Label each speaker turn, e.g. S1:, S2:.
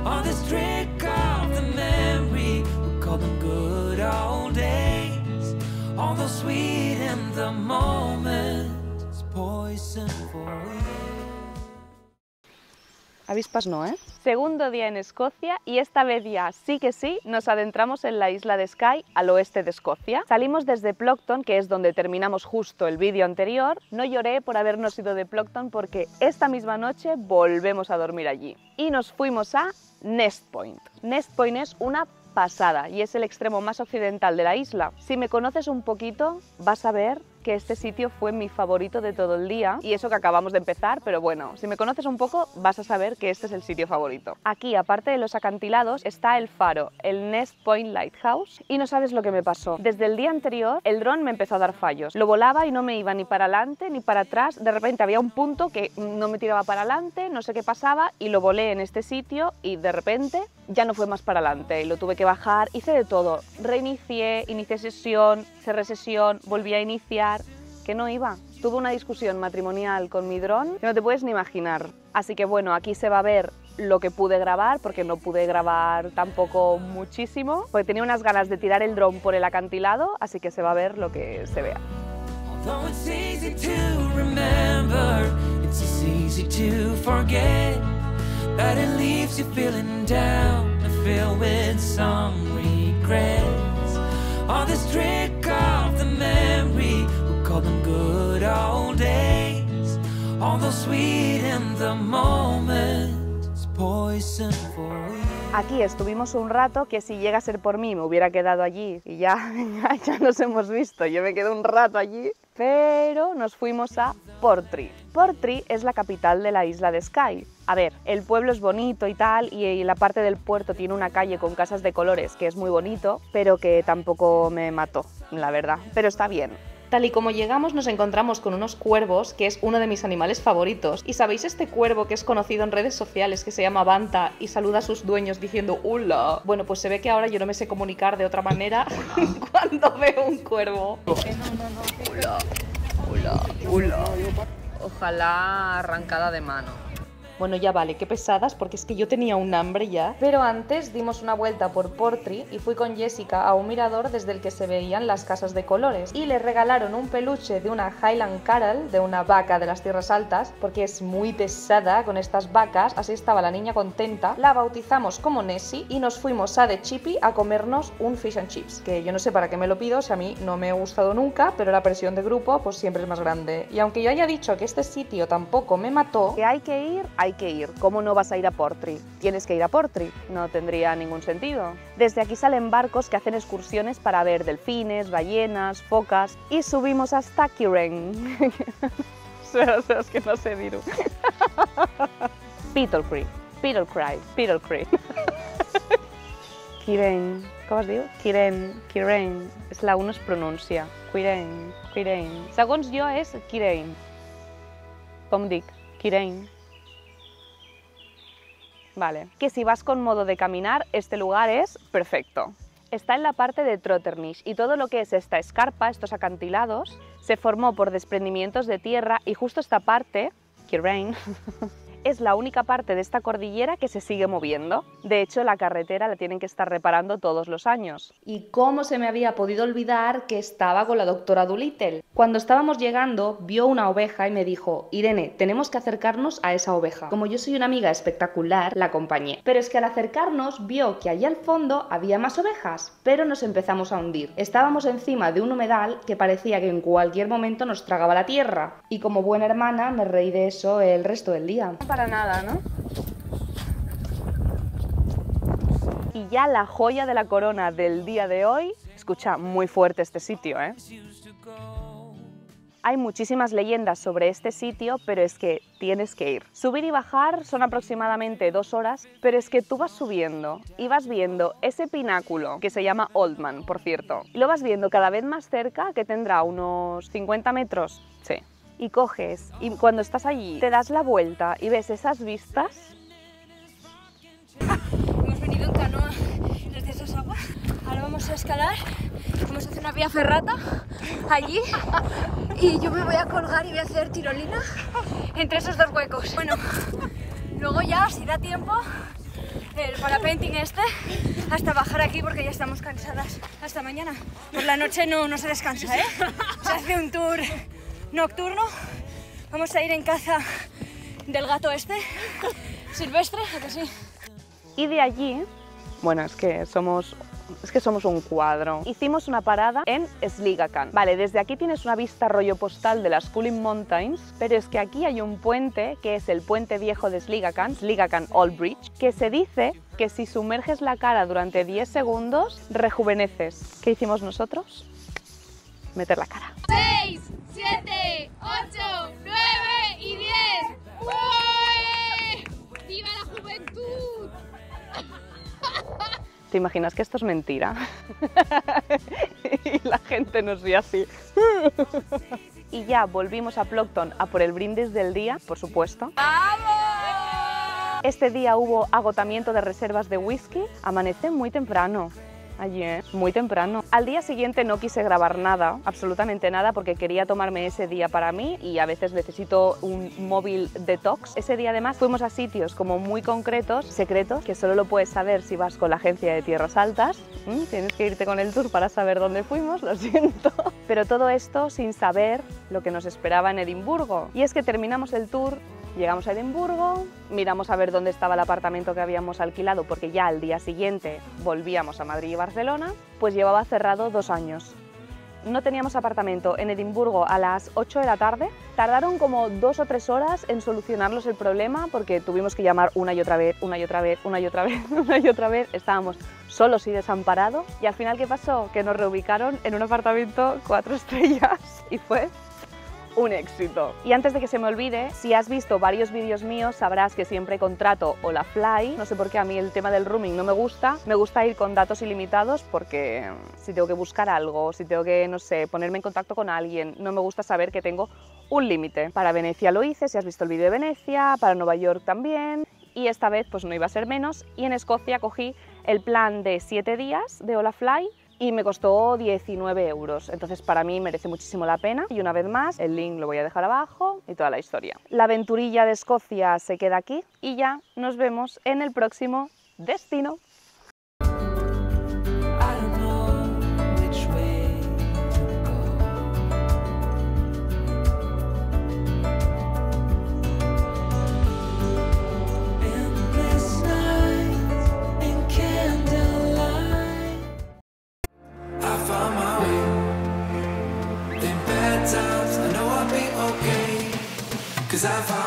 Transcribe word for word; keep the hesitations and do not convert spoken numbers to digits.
S1: on this trick of the memory. We call them good old days. Although sweet in the moment, it's poison for you.
S2: Avispas no, ¿eh? Segundo día en Escocia y esta vez ya sí que sí nos adentramos en la isla de Skye, al oeste de Escocia. Salimos desde Ploughton, que es donde terminamos justo el vídeo anterior. No lloré por habernos ido de Ploughton porque esta misma noche volvemos a dormir allí. Y nos fuimos a Nest Point. Nest Point es una pasada y es el extremo más occidental de la isla. Si me conoces un poquito, vas a ver que este sitio fue mi favorito de todo el día, y eso que acabamos de empezar, pero bueno, si me conoces un poco vas a saber que este es el sitio favorito. Aquí, aparte de los acantilados, está el faro, el Nest Point Lighthouse, y no sabes lo que me pasó. Desde el día anterior el dron me empezó a dar fallos, lo volaba y no me iba ni para adelante ni para atrás. De repente había un punto que no me tiraba para adelante, no sé qué pasaba, y lo volé en este sitio y de repente ya no fue más para adelante y lo tuve que bajar. Hice de todo, reinicié, inicié sesión, cerré sesión, volví a iniciar, que no iba. Tuve una discusión matrimonial con mi dron que no te puedes ni imaginar. Así que bueno, aquí se va a ver lo que pude grabar, porque no pude grabar tampoco muchísimo, porque tenía unas ganas de tirar el dron por el acantilado, así que se va a ver lo que se vea.
S1: Although it's easy to remember, it's as easy to forget that it leaves you feeling down and filled with some regrets. All this trick of the memory, we call them good old days. Although sweet in the moment, it's poison for you.
S2: Aquí estuvimos un rato que si llega a ser por mí me hubiera quedado allí y ya, ya, ya nos hemos visto, yo me quedé un rato allí, pero nos fuimos a Portree. Portree es la capital de la isla de Skye. A ver, el pueblo es bonito y tal, y la parte del puerto tiene una calle con casas de colores que es muy bonito, pero que tampoco me mató, la verdad, pero está bien. Tal y como llegamos nos encontramos con unos cuervos, que es uno de mis animales favoritos. ¿Y sabéis este cuervo que es conocido en redes sociales, que se llama Banta y saluda a sus dueños diciendo hola? Bueno, pues se ve que ahora yo no me sé comunicar de otra manera cuando veo un cuervo. Hola, hola, hola. Ojalá arrancada de mano. Bueno, ya vale, qué pesadas, porque es que yo tenía un hambre ya. Pero antes dimos una vuelta por Portree y fui con Jessica a un mirador desde el que se veían las casas de colores. Y le regalaron un peluche de una Highland Carol, de una vaca de las tierras altas, porque es muy pesada con estas vacas, así estaba la niña contenta. La bautizamos como Nessie y nos fuimos a The Chippy a comernos un fish and chips, que yo no sé para qué me lo pido, si a mí no me ha gustado nunca, pero la presión de grupo pues siempre es más grande. Y aunque yo haya dicho que este sitio tampoco me mató, que hay que ir, hay que ir. ¿Cómo no vas a ir a Portree? Tienes que ir a Portree, no tendría ningún sentido. Desde aquí salen barcos que hacen excursiones para ver delfines, ballenas, focas, y subimos hasta Kiren. Es que no sé dir-ho. Petal Creek, Petal Creek, Petal Creek. Kiren, com es diu? Kiren, Kiren, és la U no es pronuncia. Kiren, Kiren. Segons jo és Kiren. Com dic? Kiren. Vale, que si vas con modo de caminar, este lugar es perfecto. Está en la parte de Trotternish y todo lo que es esta escarpa, estos acantilados, se formó por desprendimientos de tierra y justo esta parte, Kiren, es la única parte de esta cordillera que se sigue moviendo. De hecho, la carretera la tienen que estar reparando todos los años. ¿Y cómo se me había podido olvidar que estaba con la doctora Dolittle? Cuando estábamos llegando, vio una oveja y me dijo: Irene, tenemos que acercarnos a esa oveja. Como yo soy una amiga espectacular, la acompañé. Pero es que al acercarnos, vio que allí al fondo había más ovejas, pero nos empezamos a hundir. Estábamos encima de un humedal que parecía que en cualquier momento nos tragaba la tierra. Y como buena hermana, me reí de eso el resto del día. Para nada, ¿no? Y ya la joya de la corona del día de hoy, escucha, muy fuerte este sitio, ¿eh? Hay muchísimas leyendas sobre este sitio, pero es que tienes que ir. Subir y bajar son aproximadamente dos horas, pero es que tú vas subiendo y vas viendo ese pináculo, que se llama Oldman, por cierto, y lo vas viendo cada vez más cerca, que tendrá unos cincuenta metros, sí. Y coges, y cuando estás allí, te das la vuelta y ves esas vistas.
S3: Hemos venido en canoa desde esas aguas, ahora vamos a escalar, vamos a hacer una vía ferrata allí y yo me voy a colgar y voy a hacer tirolina entre esos dos huecos. Bueno, luego ya, si da tiempo, el parapenting este hasta bajar aquí porque ya estamos cansadas. Hasta mañana. Por la noche no, no se descansa, ¿eh? Se hace un tour nocturno. Vamos a ir en caza del gato este, silvestre, ¿a que sí?
S2: Y de allí, bueno, es que somos... Es que somos un cuadro. Hicimos una parada en Sligacan. Vale, desde aquí tienes una vista rollo postal de las Kulin Mountains, pero es que aquí hay un puente, que es el puente viejo de Sligacan, Sligacan Old Bridge, que se dice que si sumerges la cara durante diez segundos, rejuveneces. ¿Qué hicimos nosotros? Meter la cara.
S4: seis, siete, ocho, nueve y diez. ¡Ué! ¡Viva la juventud!
S2: ¿Te imaginas que esto es mentira? Y la gente nos ve así. Y ya volvimos a Plockton a por el brindis del día, por supuesto.
S3: ¡Vamos!
S2: Este día hubo agotamiento de reservas de whisky. Amanece muy temprano. Ayer, muy temprano. Al día siguiente no quise grabar nada, absolutamente nada, porque quería tomarme ese día para mí y a veces necesito un móvil detox. Ese día además fuimos a sitios como muy concretos, secretos, que solo lo puedes saber si vas con la agencia de Tierras Altas. ¿Mm? Tienes que irte con el tour para saber dónde fuimos, lo siento. Pero todo esto sin saber lo que nos esperaba en Edimburgo. Y es que terminamos el tour. Llegamos a Edimburgo, miramos a ver dónde estaba el apartamento que habíamos alquilado porque ya al día siguiente volvíamos a Madrid y Barcelona, pues llevaba cerrado dos años. No teníamos apartamento en Edimburgo a las ocho de la tarde, tardaron como dos o tres horas en solucionarnos el problema porque tuvimos que llamar una y otra vez, una y otra vez, una y otra vez, una y otra vez, estábamos solos y desamparados y al final ¿qué pasó? Que nos reubicaron en un apartamento cuatro estrellas y fue un éxito. Y antes de que se me olvide, si has visto varios vídeos míos sabrás que siempre contrato Olafly. No sé por qué a mí el tema del roaming no me gusta. Me gusta ir con datos ilimitados porque si tengo que buscar algo, si tengo que, no sé, ponerme en contacto con alguien, no me gusta saber que tengo un límite. Para Venecia lo hice, si has visto el vídeo de Venecia, para Nueva York también. Y esta vez pues no iba a ser menos. Y en Escocia cogí el plan de siete días de Olafly y me costó diecinueve euros, entonces para mí merece muchísimo la pena y una vez más el link lo voy a dejar abajo y toda la historia. La aventurilla de Escocia se queda aquí y ya nos vemos en el próximo destino.
S1: Cause I